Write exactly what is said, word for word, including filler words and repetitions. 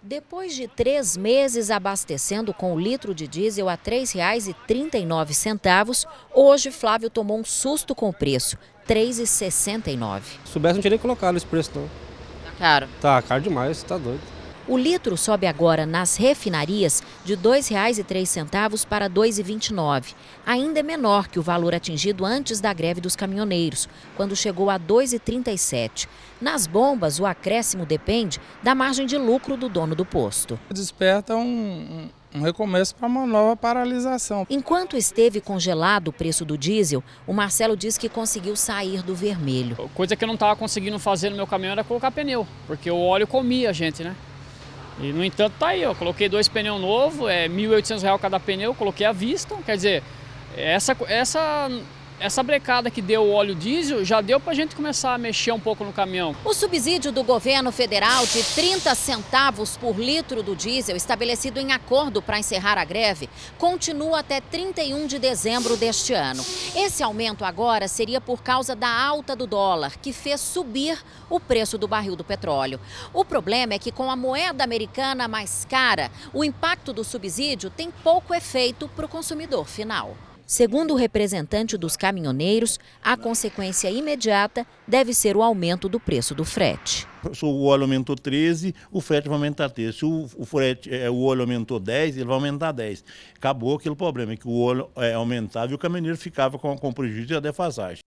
Depois de três meses abastecendo com o litro de diesel a três reais e trinta e nove centavos, hoje Flávio tomou um susto com o preço, três reais e sessenta e nove centavos. Se soubesse, não tinha nem colocado esse preço, não. Tá caro? Tá caro demais, tá doido. O litro sobe agora nas refinarias de dois reais e três centavos para dois reais e vinte e nove centavos. Ainda é menor que o valor atingido antes da greve dos caminhoneiros, quando chegou a dois reais e trinta e sete centavos. Nas bombas, o acréscimo depende da margem de lucro do dono do posto. Desperta um, um recomeço para uma nova paralisação. Enquanto esteve congelado o preço do diesel, o Marcelo diz que conseguiu sair do vermelho. Coisa que eu não estava conseguindo fazer no meu caminhão era colocar pneu, porque o óleo comia a gente, né? E, no entanto, tá aí, ó, coloquei dois pneus novos, é mil e oitocentos reais cada pneu, coloquei à vista, quer dizer, essa, essa, essa brecada que deu o óleo diesel já deu pra gente começar a mexer um pouco no caminhão. O subsídio do governo federal de trinta centavos por litro do diesel, estabelecido em acordo para encerrar a greve, continua até trinta e um de dezembro deste ano. Esse aumento agora seria por causa da alta do dólar, que fez subir o preço do barril do petróleo. O problema é que com a moeda americana mais cara, o impacto do subsídio tem pouco efeito para o consumidor final. Segundo o representante dos caminhoneiros, a consequência imediata deve ser o aumento do preço do frete. Se o óleo aumentou treze, o frete vai aumentar treze. Se o, o, frete, é, o óleo aumentou dez, ele vai aumentar dez. Acabou aquele problema, que o óleo é, aumentava e o caminhoneiro ficava com, com prejuízo e a defasagem.